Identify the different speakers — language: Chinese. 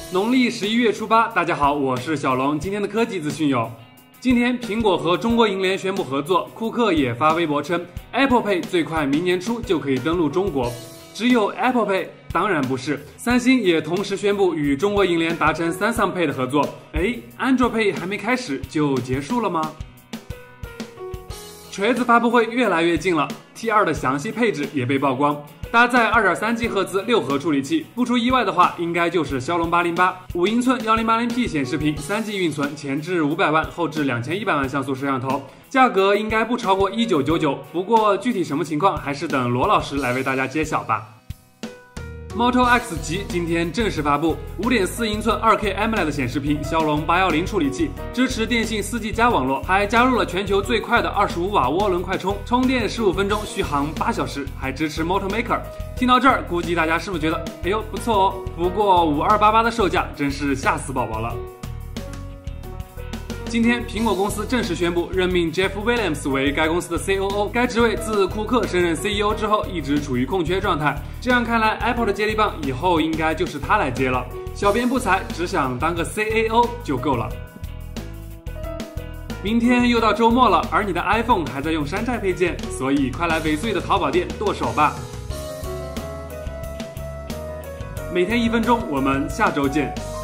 Speaker 1: 农历11月初8，大家好，我是小龙。今天的科技资讯有：今天苹果和中国银联宣布合作，库克也发微博称 Apple Pay 最快明年初就可以登陆中国。只有 Apple Pay？ 当然不是，三星也同时宣布与中国银联达成Samsung Pay 的合作。Android Pay 还没开始就结束了吗？锤子发布会越来越近了 ，T2 的详细配置也被曝光。搭载 2.3G 赫兹6核处理器，不出意外的话，应该就是骁龙808，5英寸 1080P 显示屏，3G 运存，前置500万，后置2100万像素摄像头，价格应该不超过1999。不过具体什么情况，还是等罗老师来为大家揭晓吧。Moto X 级今天正式发布，5.4英寸 2K AMOLED 显示屏，骁龙810处理器，支持电信4G 加网络，还加入了全球最快的25瓦涡轮快充，充电15分钟，续航8小时，还支持 Moto Maker。听到这儿，估计大家是不是觉得，哎呦不错哦？不过5288的售价真是吓死宝宝了。今天，苹果公司正式宣布任命 Jeff Williams 为该公司的 COO。该职位自库克升任 CEO 之后，一直处于空缺状态。这样看来 ，Apple 的接力棒以后应该就是他来接了。小编不才，只想当个 CAO 就够了。明天又到周末了，而你的 iPhone 还在用山寨配件，所以快来尾随的淘宝店剁手吧。每天1分钟，我们下周见。